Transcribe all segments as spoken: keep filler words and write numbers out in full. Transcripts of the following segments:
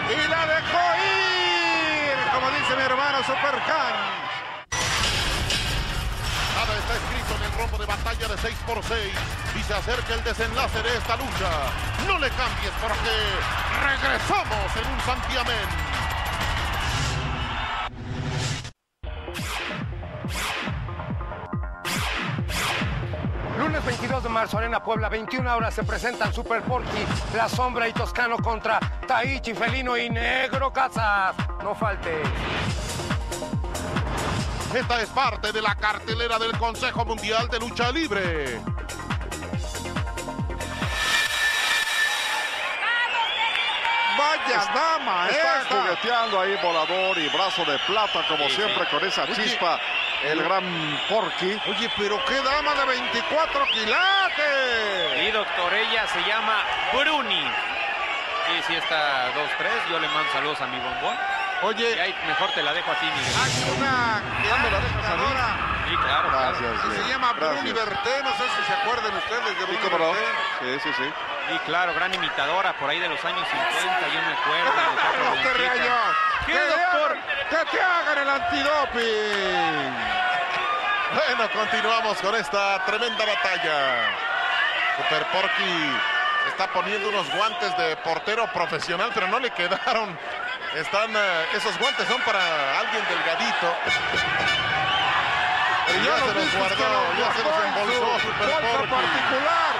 y la dejó ir, como dice mi hermano Supercan. Nada está escrito en el rombo de batalla de seis por seis y se acerca el desenlace de esta lucha. No le cambies porque regresamos en un santiamén. Lunes veintidós de marzo, Arena Puebla, veintiuna horas, se presentan Super Porky, La Sombra y Toscano contra Taichi Felino y Negro Casas. No falte. Esta es parte de la cartelera del Consejo Mundial de Lucha Libre. Vaya dama, está esta. jugueteando ahí Volador y Brazo de Plata, como Sí, siempre, sí. con esa Oye, chispa, el gran Porky. Oye, pero qué dama de veinticuatro quilates. Y doctor, ella se llama Bruni. Y si está dos tres, yo le mando saludos a mi bombón. Y Oye, ahí mejor te la dejo a ti, Miguel. hay una ¿Cuándo la dejas a mí? luchadora Sí, claro, claro. Gracias, que Lee. se llama Gracias. Bruni Berté, no sé si se acuerdan ustedes de Sí, Bruni cómo no. Berté. Sí, sí, sí. Sí, claro, gran imitadora por ahí de los años cincuenta, yo me acuerdo. de los No otros te rías Benfica. yo. ¿Qué, Que te doctor? hagan- Que te hagan el antidoping. Bueno, continuamos con esta tremenda batalla. Super Porky está poniendo unos guantes de portero profesional, pero no le quedaron. Están, eh, esos guantes son para alguien delgadito. Pero ya se los guardó, ya se los embolsó Super bolsa Porky. particular.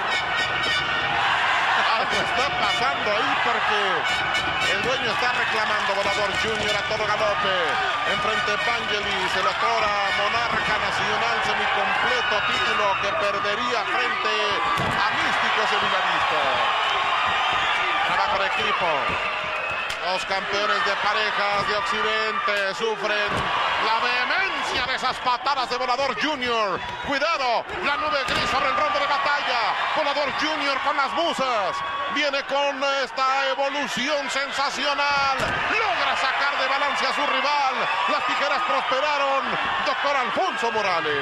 Algo está pasando ahí porque el dueño está reclamando. Volador Junior a todo galope. Enfrente Vangelis, el otrora monarca nacional semicompleto, título que perdería frente a Místico Seminarista. Trabajo de equipo. Los campeones de parejas de Occidente sufren la vehemencia de esas patadas de Volador Junior. Cuidado, la nube gris sobre el rombo de batalla. Volador Junior con las musas. Viene con esta evolución sensacional. Logra sacar de balance a su rival. Las tijeras prosperaron. Doctor Alfonso Morales.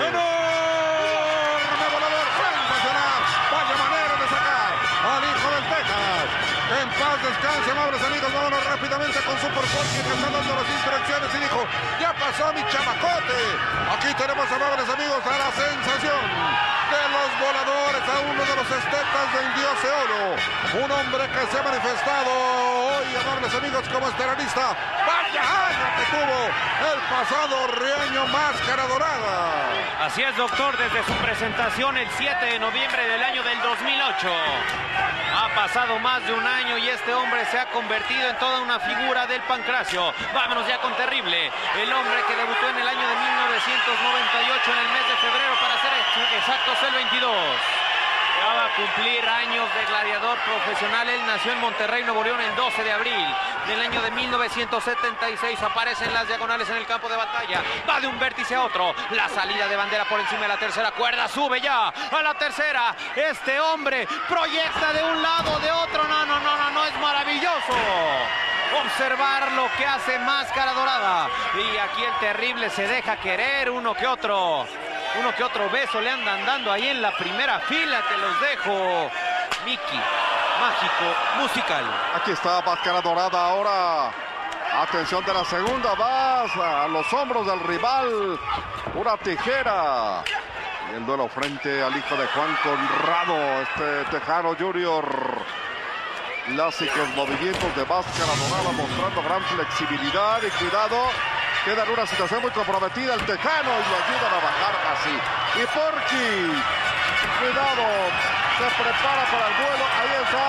Enorme volador, sensacional. Vaya manera de sacar al hijo del Texas. En paz descanse, amables amigos. Vámonos rápidamente con Super Porky, que está dando las instrucciones y dijo: ya pasó mi chamacote. Aquí tenemos, amables amigos, a la sensación de los voladores, a uno de los estetas del dios Eolo. Un hombre que se ha manifestado hoy, amables amigos, como estelarista. Vaya año que tuvo el pasado Riaño Máscara Dorada. Así es, doctor, desde su presentación el siete de noviembre del año del dos mil ocho. Ha pasado más de un año y este hombre se ha convertido en toda una figura del pancracio. Vámonos ya con Terrible, el hombre que debutó en el año de mil novecientos noventa y ocho en el mes de febrero, para ser exactos el veintidós. Ya va a cumplir años de gladiador profesional. Él nació en Monterrey, Nuevo León, el doce de abril del año de mil novecientos setenta y seis. Aparece en las diagonales en el campo de batalla. Va de un vértice a otro. La salida de bandera por encima de la tercera cuerda. Sube ya a la tercera. Este hombre proyecta de un lado, de otro. No, no, no, no, no. Es maravilloso observar lo que hace Máscara Dorada. Y aquí el Terrible se deja querer. Uno que otro. Uno que otro beso le andan dando ahí en la primera fila, te los dejo. Mickey, mágico, musical. Aquí está Máscara Dorada ahora. Atención de la segunda, vas a los hombros del rival. Una tijera. Y el duelo frente al hijo de Juan Conrado, este Tejano Junior. Clásicos movimientos de Máscara Dorada, mostrando gran flexibilidad y cuidado. Queda en una situación muy comprometida el Tejano y lo ayudan a bajar así. Y Porky, cuidado, se prepara para el duelo. Ahí está.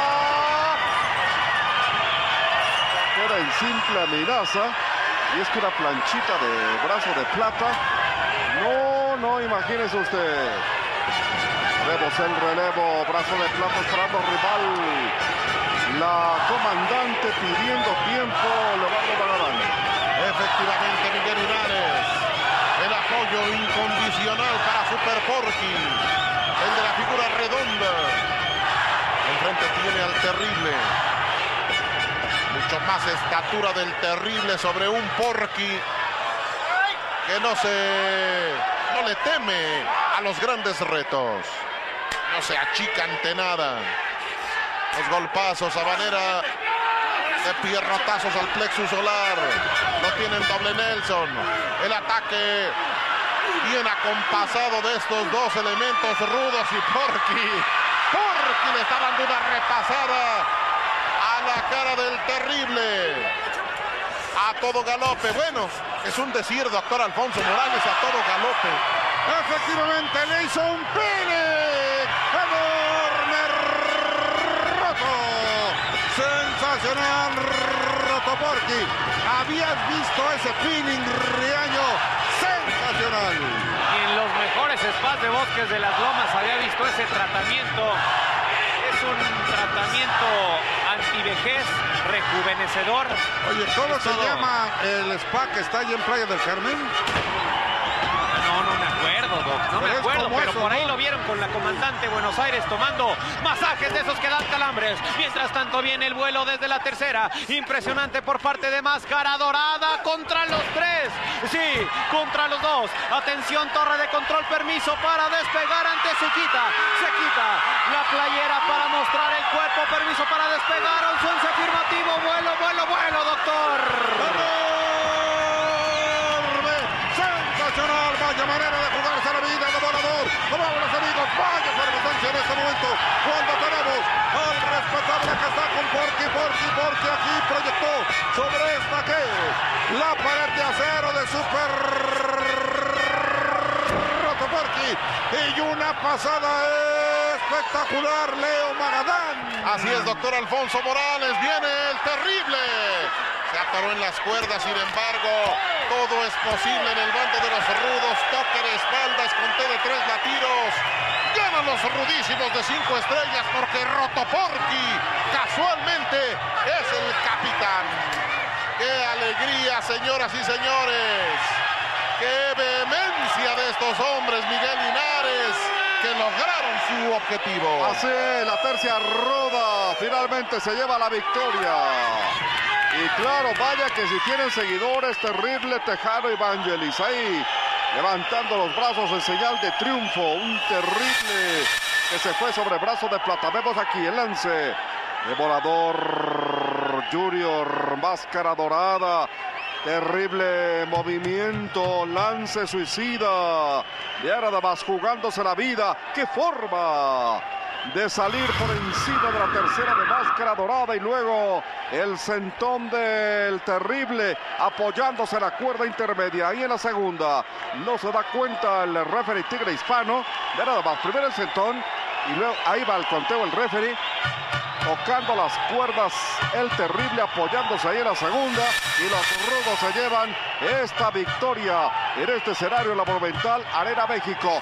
Queda en simple amenaza. Y es que una planchita de brazo de plata. No, no, imagínese usted. Vemos el relevo, brazo de plata esperando rival. La comandante pidiendo tiempo, Leonardo Magalán. Efectivamente, Miguel Linares. El apoyo incondicional para Super Porky. El de la figura redonda. Enfrente tiene al Terrible. Mucho más estatura del Terrible sobre un Porky que no se... no le teme a los grandes retos. No se achica ante nada. Los golpazos, habanera de pierrotazos al plexus solar. Lo tienen doble Nelson. El ataque bien acompasado de estos dos elementos rudos y Porky. Porky le está dando una repasada a la cara del terrible. A todo galope. Bueno, es un decir, doctor Alfonso Morales, a todo galope. Efectivamente, le hizo un pene enorme, roto. Sensacional, roto Porky. ¿Habías visto ese pinning riaño? Sensacional. Y en los mejores spas de Bosques de las Lomas había visto ese tratamiento. Es un tratamiento antivejez, rejuvenecedor. Oye, ¿cómo Es se todo. llama el spa que está allí en Playa del Carmen? No, no me acuerdo, Doc, no me Pero es acuerdo, como pero eso, por ahí ¿no? lo vieron con la comandante Buenos Aires tomando masajes de esos que dan calambres. Mientras tanto viene el vuelo desde la tercera. Impresionante por parte de Máscara Dorada contra los tres. Sí, contra los dos. Atención, torre de control, permiso para despegar ante se quita. Se quita la playera para mostrar el cuerpo, permiso para despegar. Ausencia afirmativo, vuelo, vuelo, vuelo, doctor. ¡Enorme! ¡Sensacional! Vaya manera de jugarse la vida de Volador. Vámonos, amigos, vaya circunstancia en este momento cuando tenemos al respetable que está con Porky, Porky, Porky aquí proyectó sobre esta que es la pared de acero de Super Roto Porky y una pasada espectacular, Leo Magadán. Así es, doctor Alfonso Morales. Viene el terrible. Se atoró en las cuerdas, sin embargo, todo es posible en el bando de los rudos. Toque de espaldas con T de tres latidos. Ganan los rudísimos de cinco estrellas porque Roto Porky casualmente es el capitán. ¡Qué alegría, señoras y señores! ¡Qué vehemencia de estos hombres, Miguel Linares, que lograron su objetivo! Así es, la tercia ruda finalmente se lleva la victoria. Y claro, vaya que si tienen seguidores, terrible Tejano y Vangelis ahí levantando los brazos en señal de triunfo. Un terrible que se fue sobre brazos de plata. Vemos aquí el lance de Volador Junior, Máscara Dorada. Terrible movimiento, lance suicida. Y ahora además jugándose la vida. ¡Qué forma de salir por encima de la tercera de Máscara Dorada! Y luego el sentón del terrible apoyándose en la cuerda intermedia. Ahí en la segunda no se da cuenta el referee Tigre Hispano. De nada más, primero el sentón y luego ahí va el conteo el referee. Tocando las cuerdas el terrible, apoyándose ahí en la segunda. Y los rudos se llevan esta victoria en este escenario, la Monumental Arena México.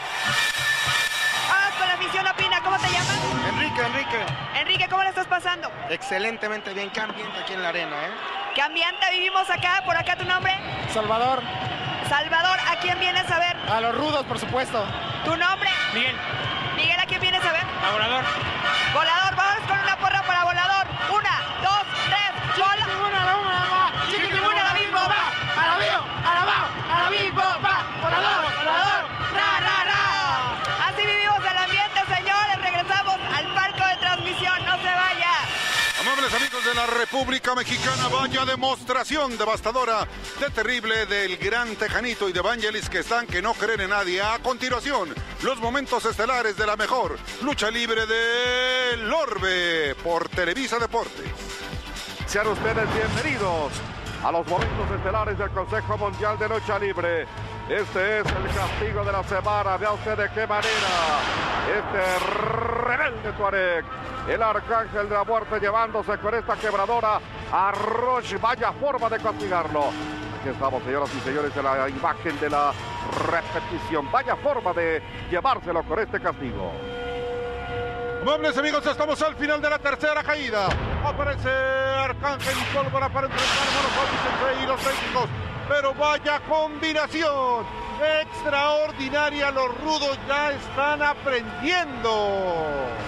Vamos con la afición, opina, ¿cómo te llamas? Enrique, Enrique, Enrique, ¿cómo le estás pasando? excelentemente bien, qué ambiente aquí en la arena, ¿eh? ¿Qué ambiente vivimos acá? ¿Por acá tu nombre? Salvador, Salvador, ¿a quién vienes a ver? a los rudos, por supuesto. ¿Tu nombre? Miguel, Miguel, ¿a quién vienes a ver? Volador. Volador, vamos con una porra para Volador. Una, dos, tres, bola. Chiquitimuna, la mismo va. A la vivo, a la va, a la mismo va. Volador, volador, ra, ra, ra. Así vivimos el ambiente, señores. Regresamos al palco de transmisión. No se vaya. Amables amigos de la República Mexicana, vaya demostración devastadora de terrible del gran Tejanito y de Vangelis que están que no creen en nadie. A continuación, los momentos estelares de la mejor lucha libre del Orbe por Televisa Deportes. Sean ustedes bienvenidos a los momentos estelares del Consejo Mundial de Lucha Libre. Este es el castigo de la semana. Vea usted de qué manera este rebelde Tuareg, el arcángel de la muerte, llevándose con esta quebradora a Rush. Vaya forma de castigarlo. Aquí estamos, señoras y señores, en la imagen de la repetición. Vaya forma de llevárselo con este castigo. Amables amigos, estamos al final de la tercera caída. Aparece Arcángel y Pólvora para enfrentar a Monopolis y los técnicos. Pero vaya combinación extraordinaria. Los rudos ya están aprendiendo.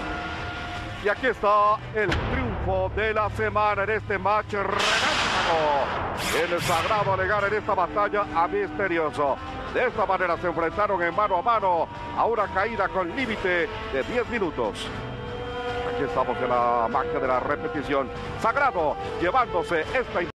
Y aquí está el triunfo de la semana en este match relámpago. El sagrado alegar en esta batalla a Misterioso. De esta manera se enfrentaron en mano a mano a una caída con límite de diez minutos. Aquí estamos en la magia de la repetición. Sagrado llevándose esta